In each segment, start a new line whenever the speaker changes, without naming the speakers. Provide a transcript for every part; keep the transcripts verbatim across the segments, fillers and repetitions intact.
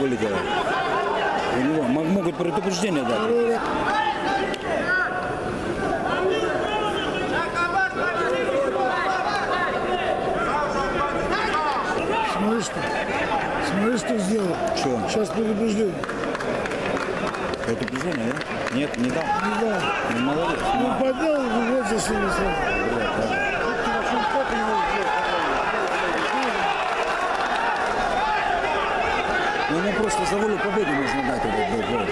вылетело. У него могут предупреждение дать.
Смотри, что, смотри, что сделал.
Что?
Сейчас предупреждение.
Предупреждение, да? Нет, не дал.
Не дал.
Ну, молодец.
Ну, поднял и вот за сильно сразу.
Ну, ему просто за волю победы нужно дать этот гол.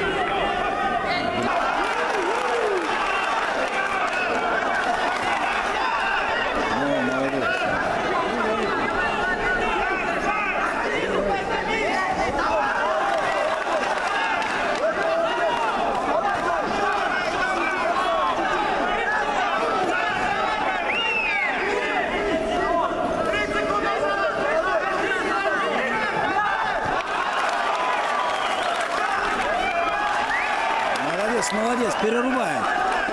Ну, молодец. Молодец, молодец, перерубает.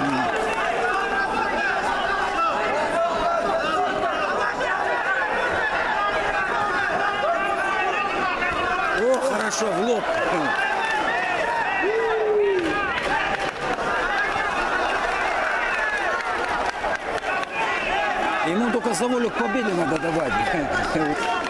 О, хорошо, в лоб. Ему только за волю к победе надо давать.